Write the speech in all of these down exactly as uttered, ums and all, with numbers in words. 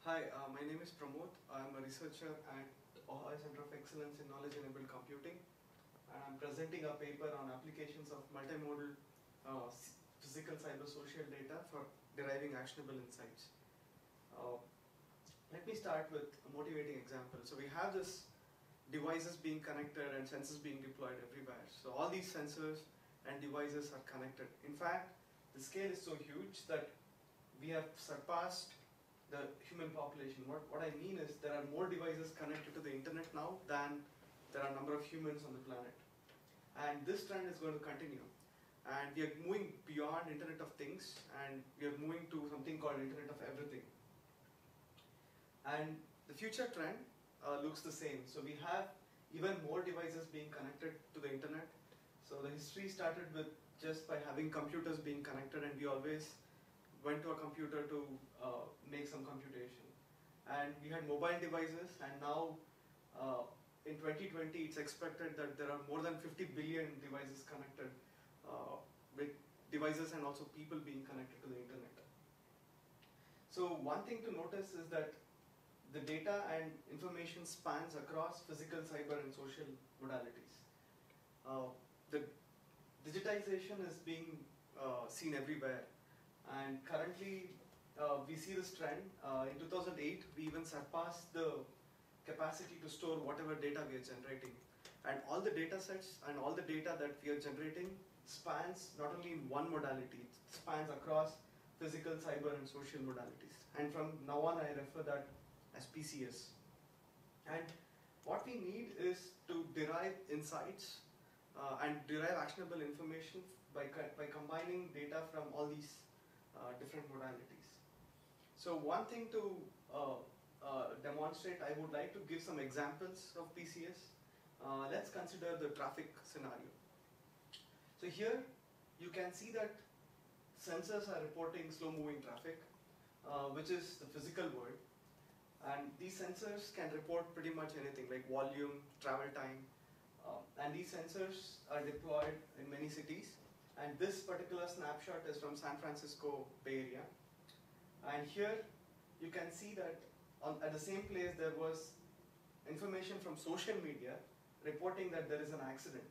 Hi, uh, my name is Pramod. I'm a researcher at Ohio Center of Excellence in Knowledge-Enabled Computing, and I'm presenting a paper on applications of multimodal uh, physical cyber-social data for deriving actionable insights. Uh, let me start with a motivating example. So we have this devices being connected and sensors being deployed everywhere. So all these sensors and devices are connected. In fact, the scale is so huge that we have surpassed the human population. What, what I mean is there are more devices connected to the internet now than there are number of humans on the planet. And this trend is going to continue. And we are moving beyond Internet of Things, and we are moving to something called Internet of Everything. And the future trend uh, looks the same. So we have even more devices being connected to the internet. So the history started with just by having computers being connected, and we always went to a computer to uh, make some computation. And we had mobile devices, and now uh, in twenty twenty it's expected that there are more than fifty billion devices connected, uh, with devices and also people being connected to the internet. So one thing to notice is that the data and information spans across physical, cyber and social modalities. Uh, the digitization is being uh, seen everywhere. And currently, uh, we see this trend. Uh, in two thousand eight, we even surpassed the capacity to store whatever data we are generating. And all the data sets and all the data that we are generating spans not only in one modality, it spans across physical, cyber, and social modalities. And from now on, I refer that as P C S. And what we need is to derive insights uh, and derive actionable information by, by combining data from all these Uh, different modalities. So one thing to uh, uh, demonstrate, I would like to give some examples of P C S. Uh, let's consider the traffic scenario. So here you can see that sensors are reporting slow moving traffic, uh, which is the physical world. And these sensors can report pretty much anything like volume, travel time, uh, and these sensors are deployed in many cities. And this particular snapshot is from San Francisco Bay Area. And here you can see that on, at the same place there was information from social media reporting that there is an accident.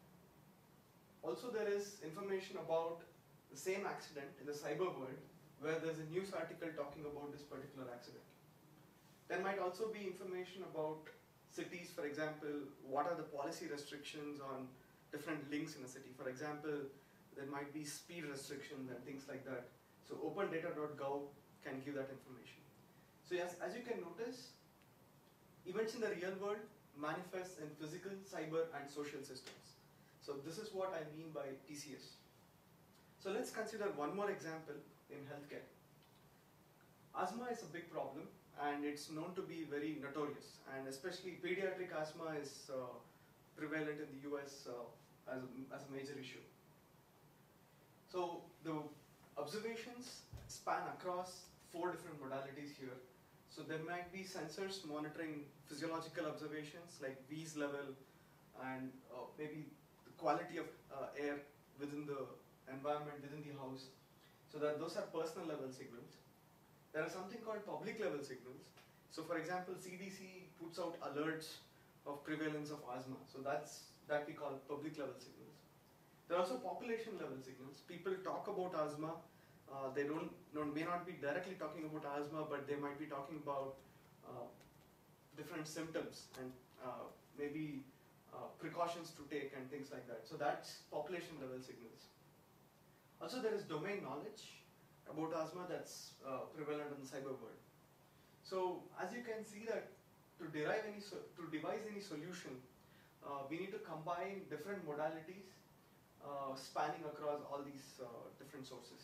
Also there is information about the same accident in the cyber world where there is a news article talking about this particular accident. There might also be information about cities, for example, what are the policy restrictions on different links in a city. For example, there might be speed restrictions and things like that. So open data dot gov can give that information. So yes, as you can notice, events in the real world manifest in physical, cyber and social systems. So this is what I mean by P C S. So let's consider one more example in healthcare. Asthma is a big problem and it's known to be very notorious, and especially pediatric asthma is uh, prevalent in the U S uh, as, a, as a major issue. So the observations span across four different modalities here. So there might be sensors monitoring physiological observations like wheeze level and uh, maybe the quality of uh, air within the environment, within the house. So that those are personal level signals. There are something called public level signals. So for example, C D C puts out alerts of prevalence of asthma. So that's that we call public level signals. There are also population level signals. People talk about asthma. Uh, they don't, don't may not be directly talking about asthma, but they might be talking about uh, different symptoms and uh, maybe uh, precautions to take and things like that. So that's population level signals. Also there is domain knowledge about asthma that's uh, prevalent in the cyber world. So as you can see that to derive any, so, to devise any solution, uh, we need to combine different modalities Uh, spanning across all these uh, different sources.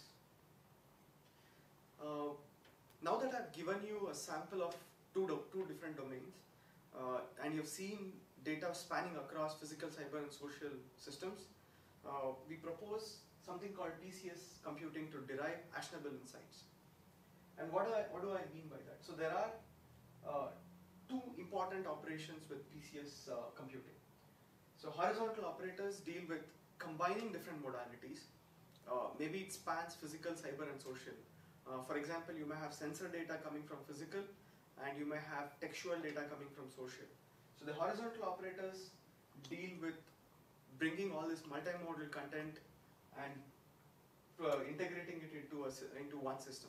Uh, now that I've given you a sample of two, two different domains, uh, and you've seen data spanning across physical, cyber and social systems, uh, we propose something called P C S computing to derive actionable insights. And what do I, what do I mean by that? So there are uh, two important operations with P C S uh, computing. So horizontal operators deal with combining different modalities. Uh, maybe it spans physical, cyber and social. Uh, for example, you may have sensor data coming from physical, and you may have textual data coming from social. So the horizontal operators deal with bringing all this multimodal content and uh, integrating it into, a, into one system.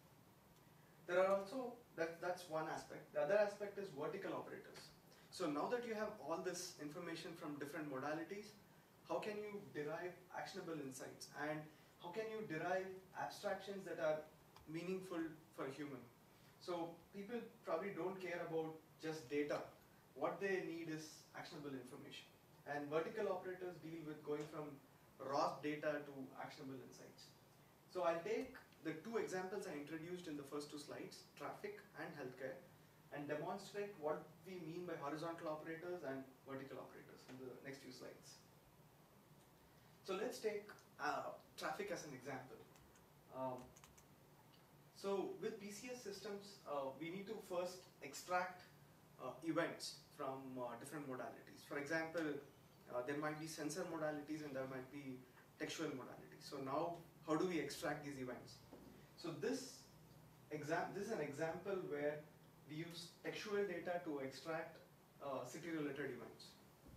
There are also, that, that's one aspect. The other aspect is vertical operators. So now that you have all this information from different modalities, how can you derive actionable insights? And how can you derive abstractions that are meaningful for a human? So people probably don't care about just data. What they need is actionable information. And vertical operators deal with going from raw data to actionable insights. So I'll take the two examples I introduced in the first two slides, traffic and healthcare, and demonstrate what we mean by horizontal operators and vertical operators in the next few slides. So let's take uh, traffic as an example. Um, so with P C S systems, uh, we need to first extract uh, events from uh, different modalities. For example, uh, there might be sensor modalities and there might be textual modalities. So now, how do we extract these events? So this, exam this is an example where we use textual data to extract uh, city-related events.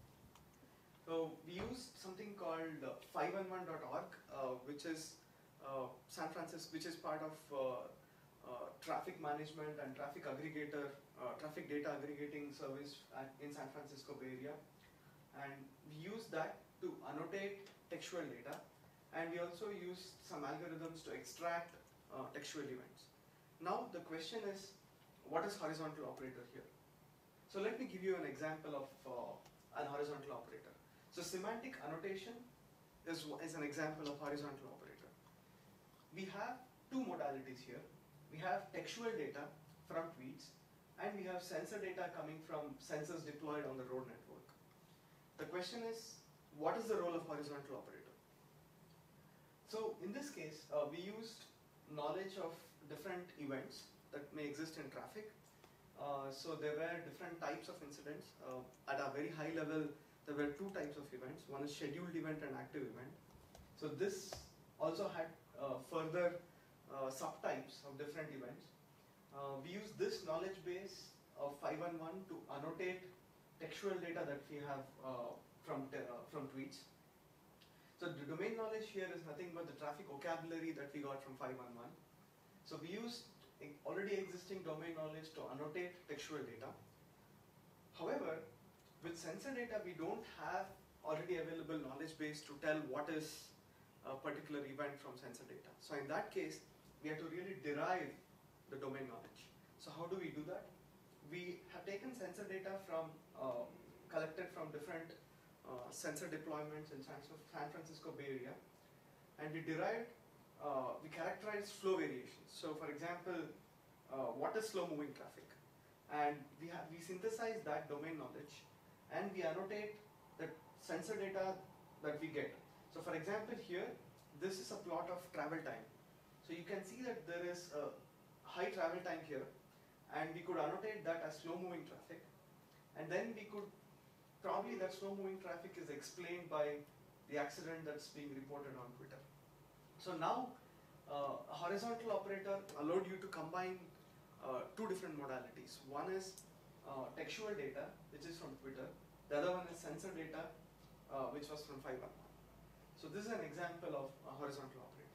So we used something called uh, five one one dot org, uh, which is uh, San Francisco, which is part of uh, uh, traffic management and traffic aggregator, uh, traffic data aggregating service at, in San Francisco Bay Area, and we use that to annotate textual data, and we also use some algorithms to extract uh, textual events. Now the question is, what is horizontal operator here? So let me give you an example of uh, an horizontal operator. So semantic annotation is, is an example of horizontal operator. We have two modalities here. We have textual data from tweets, and we have sensor data coming from sensors deployed on the road network. The question is, what is the role of horizontal operator? So in this case, uh, we used knowledge of different events that may exist in traffic. Uh, so there were different types of incidents. Uh, at a very high level, there were two types of events. One is scheduled event and active event. So this also had uh, further uh, subtypes of different events. Uh, we use this knowledge base of five one one to annotate textual data that we have uh, from, uh, from tweets. So the domain knowledge here is nothing but the traffic vocabulary that we got from five one one. So we used already existing domain knowledge to annotate textual data. However, with sensor data, we don't have already available knowledge base to tell what is a particular event from sensor data. So in that case, we have to really derive the domain knowledge. So how do we do that? We have taken sensor data from uh, collected from different uh, sensor deployments in San Francisco Bay Area, and we derived, uh, we characterized flow variations. So for example, uh, what is slow moving traffic? And we have we synthesize that domain knowledge, and we annotate the sensor data that we get. So for example here, this is a plot of travel time. So you can see that there is a high travel time here, and we could annotate that as slow moving traffic, and then we could, probably that slow moving traffic is explained by the accident that's being reported on Twitter. So now uh, a horizontal operator allowed you to combine uh, two different modalities. One is uh, textual data, which is from Twitter. The other one is sensor data, uh, which was from five one one. So this is an example of a horizontal operator.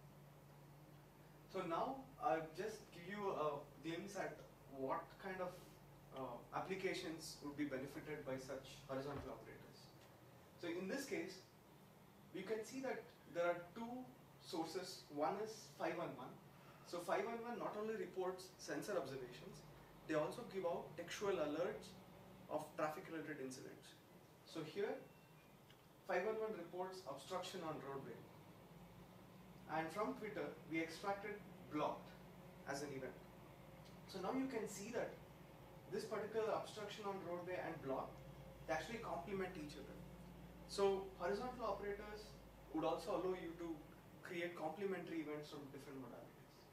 So now I'll just give you a glimpse at what kind of uh, applications would be benefited by such horizontal operators. So in this case, you can see that there are two sources. One is five one one. So five one one not only reports sensor observations, they also give out textual alerts of traffic-related incidents. So here, five one one reports obstruction on roadway. And from Twitter, we extracted blocked as an event. So now you can see that this particular obstruction on roadway and block, they actually complement each other. So horizontal operators would also allow you to create complementary events from different modalities.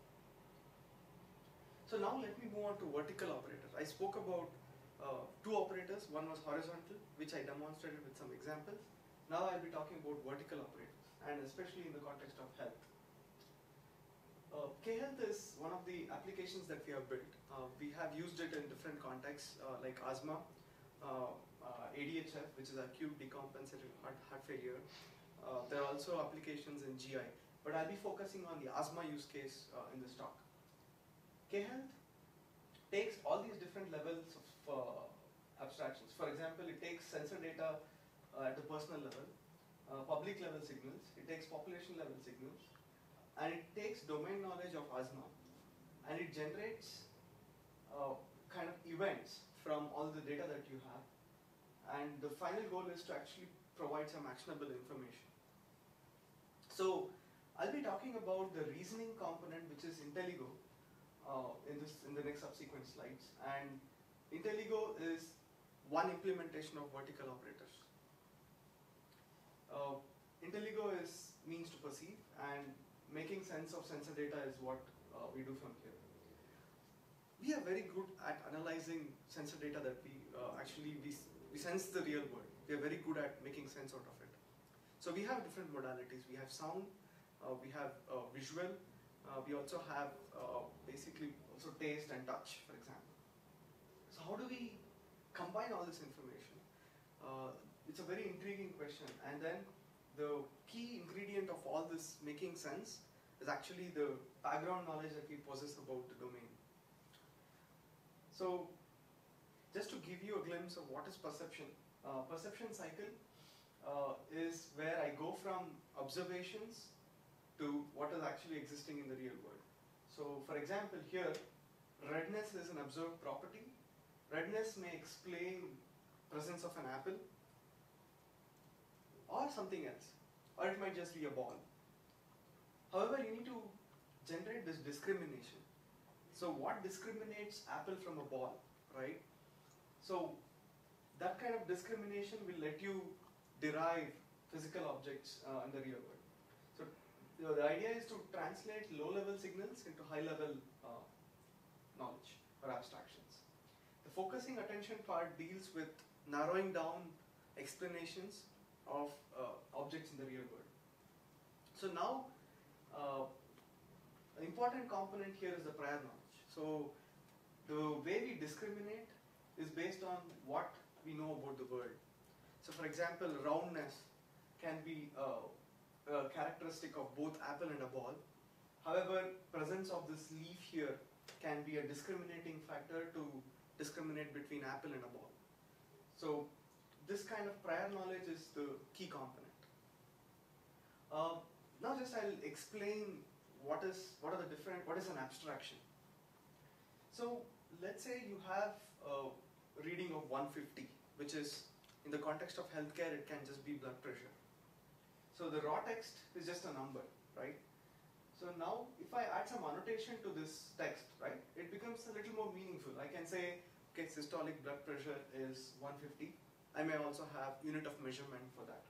So now let me move on to vertical operators. I spoke about uh, two operators. One was horizontal, which I demonstrated with some examples. Now I'll be talking about vertical operators, and especially in the context of health. Uh, K-Health is one of the applications that we have built. Uh, we have used it in different contexts uh, like asthma, uh, uh, A D H F, which is acute decompensated heart, heart failure. Uh, there are also applications in G I, but I'll be focusing on the asthma use case uh, in this talk. K-Health takes all these different levels of uh, abstractions. For example, it takes sensor data uh, at the personal level, uh, public level signals, it takes population level signals, and it takes domain knowledge of asthma, and it generates uh, kind of events from all the data that you have, and the final goal is to actually provide some actionable information. So I'll be talking about the reasoning component, which is IntelliGo, uh, in this in the next subsequent slides, and IntelliGo is one implementation of vertical operators. Uh, IntelliGo is means to perceive, and making sense of sensor data is what uh, we do from here. We are very good at analyzing sensor data that we uh, actually we, we sense the real world. We are very good at making sense out of it. So we have different modalities. We have sound, uh, we have uh, visual, uh, we also have uh, basically also taste and touch, for example. So how do we combine all this information? Uh, it's a very intriguing question, and then the key ingredient of all this making sense is actually the background knowledge that we possess about the domain. So just to give you a glimpse of what is perception, uh, perception cycle uh, is where I go from observations to what is actually existing in the real world. So for example here, redness is an observed property. Redness may explain presence of an apple or something else, or it might just be a ball. However, you need to generate this discrimination. So what discriminates apple from a ball, right? So that kind of discrimination will let you derive physical objects uh, in the real world. So you know, the idea is to translate low-level signals into high-level uh, knowledge or abstractions. The focusing attention part deals with narrowing down explanations of uh, objects in the real world. So now, uh, an important component here is the prior knowledge. So the way we discriminate is based on what we know about the world. So for example, roundness can be uh, a characteristic of both apple and a ball. However, presence of this leaf here can be a discriminating factor to discriminate between apple and a ball. So this kind of prior knowledge is the key component. Uh, now just I'll explain what is what are the different what is an abstraction. So let's say you have a reading of one fifty, which is in the context of healthcare it can just be blood pressure. So the raw text is just a number, right? So now if I add some annotation to this text, right, it becomes a little more meaningful. I can say, okay, systolic blood pressure is one fifty. I may also have unit of measurement for that.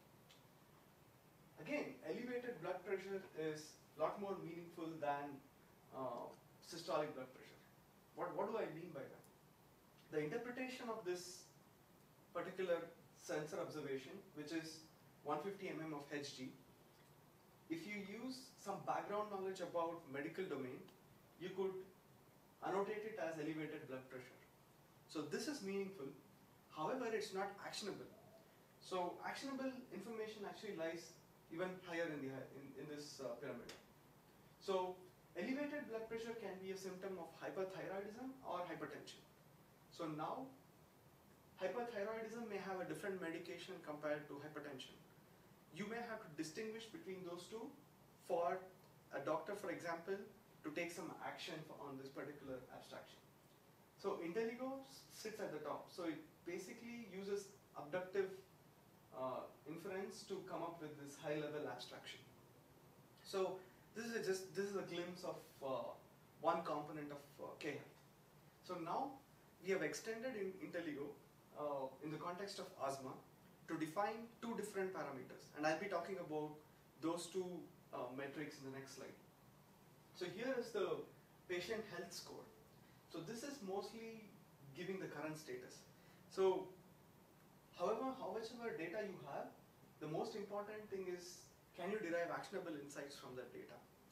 Again, elevated blood pressure is a lot more meaningful than uh, systolic blood pressure. What, what do I mean by that? The interpretation of this particular sensor observation, which is one fifty millimeters of Hg, if you use some background knowledge about medical domain, you could annotate it as elevated blood pressure. So this is meaningful, however it's not actionable. So actionable information actually lies even higher in, the, in, in this uh, pyramid. So elevated blood pressure can be a symptom of hyperthyroidism or hypertension. So now hyperthyroidism may have a different medication compared to hypertension. You may have to distinguish between those two for a doctor, for example, to take some action for, on this particular abstraction. So IntelliGo sits at the top. So it basically uses abductive uh, inference to come up with this high-level abstraction. So this is a just this is a glimpse of uh, one component of uh, K-Health. So now we have extended in IntelliGo uh, in the context of asthma to define two different parameters, and I'll be talking about those two uh, metrics in the next slide. So here is the patient health score. So this is mostly giving the current status. So however, however data you have, the most important thing is, can you derive actionable insights from that data?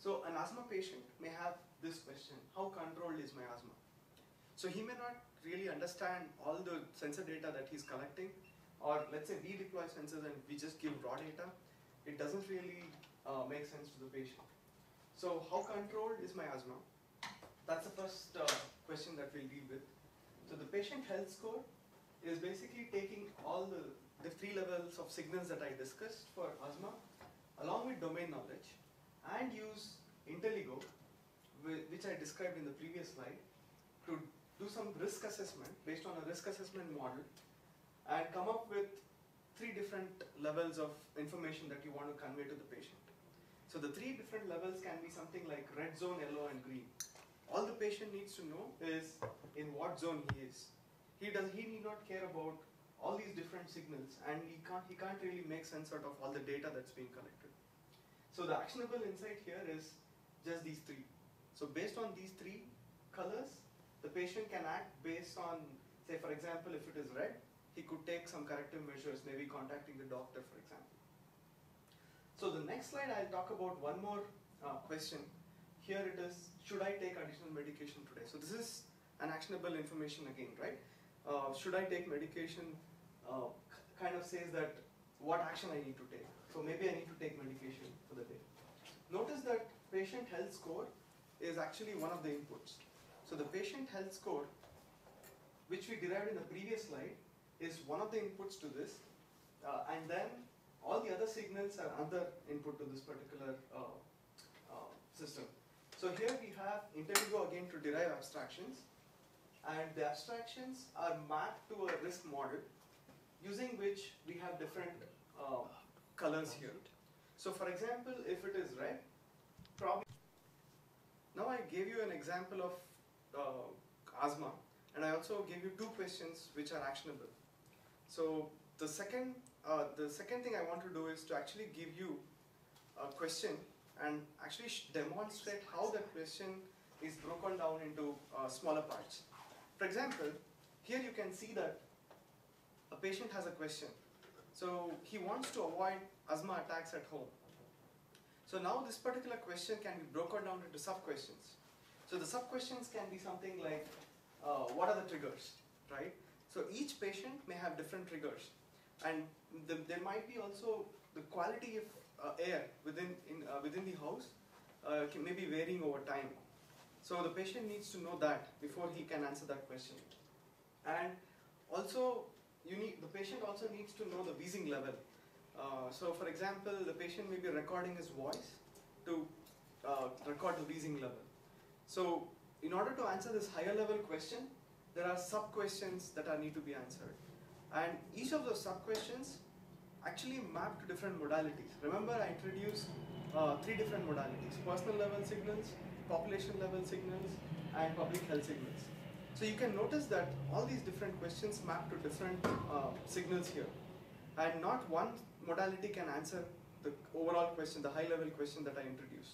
So an asthma patient may have this question, how controlled is my asthma? So he may not really understand all the sensor data that he's collecting, or let's say we deploy sensors and we just give raw data. It doesn't really uh, make sense to the patient. So how controlled is my asthma? That's the first uh, question that we'll deal with. So the patient health score is basically taking all the, the three levels of signals that I discussed for asthma, along with domain knowledge, and use IntelliGo, which I described in the previous slide, to do some risk assessment based on a risk assessment model, and come up with three different levels of information that you want to convey to the patient. So the three different levels can be something like red zone, yellow, and green. All the patient needs to know is in what zone he is. He does. He need not care about all these different signals, and he can't. He can't really make sense out of all the data that's being collected. So the actionable insight here is just these three. So based on these three colors, the patient can act based on, say for example, if it is red, he could take some corrective measures, maybe contacting the doctor, for example. So the next slide, I'll talk about one more uh, question. Here it is, should I take additional medication today? So this is an actionable information again, right? Uh, should I take medication uh, kind of says that what action I need to take. So maybe I need to take medication for the day. Notice that patient health score is actually one of the inputs. So the patient health score, which we derived in the previous slide, is one of the inputs to this, uh, and then all the other signals are another input to this particular uh, uh, system. So here we have IntelliGo again to derive abstractions, and the abstractions are mapped to a risk model, using which we have different uh, colors here. So for example, if it is red, probably. Now I gave you an example of uh, asthma, and I also gave you two questions which are actionable. So the second, uh, the second thing I want to do is to actually give you a question and actually demonstrate how that question is broken down into uh, smaller parts. For example, here you can see that a patient has a question. So he wants to avoid asthma attacks at home. So now this particular question can be broken down into sub-questions. So the sub-questions can be something like, uh, what are the triggers, right? So each patient may have different triggers. And the, there might be also the quality of uh, air within, in, uh, within the house uh, can maybe varying over time. So the patient needs to know that before he can answer that question. And also, you need, the patient also needs to know the wheezing level. Uh, so for example, the patient may be recording his voice to uh, record the wheezing level. So in order to answer this higher level question, there are sub-questions that are need to be answered. And each of those sub-questions actually map to different modalities. Remember, I introduced uh, three different modalities: personal level signals, population level signals, and public health signals. So you can notice that all these different questions map to different uh, signals here. And not one modality can answer the overall question, the high level question that I introduced.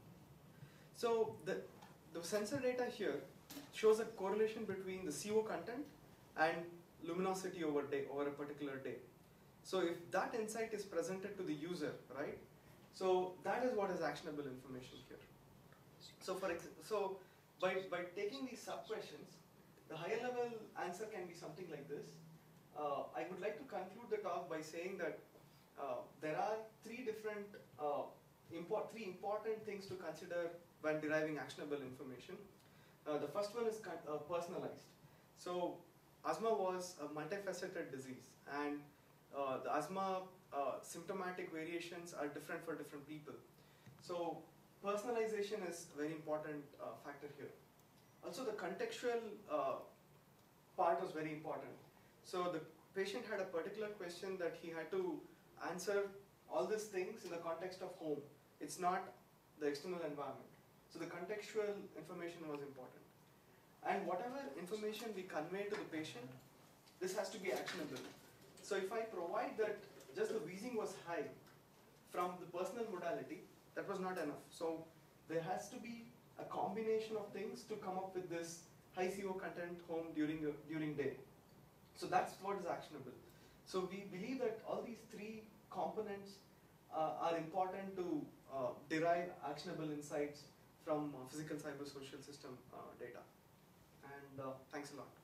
So the, the sensor data here shows a correlation between the C O content and luminosity over day, over a particular day. So if that insight is presented to the user, right? So that is what is actionable information here. So for ex so by, by taking these sub-questions, the higher level answer can be something like this. Uh, I would like to conclude the talk by saying that uh, there are three different, uh, import, three important things to consider when deriving actionable information. Uh, the first one is uh, personalized. So asthma was a multifaceted disease, and uh, the asthma uh, symptomatic variations are different for different people. So personalization is a very important uh, factor here. Also the contextual uh, part was very important. So the patient had a particular question that he had to answer all these things in the context of home. It's not the external environment. So the contextual information was important. And whatever information we convey to the patient, this has to be actionable. So if I provide that just the wheezing was high from the personal modality, that was not enough. So there has to be a combination of things to come up with this high C O content home during, uh, during day. So that's what is actionable. So we believe that all these three components uh, are important to uh, derive actionable insights from uh, physical cybersocial system uh, data. And uh, thanks a lot.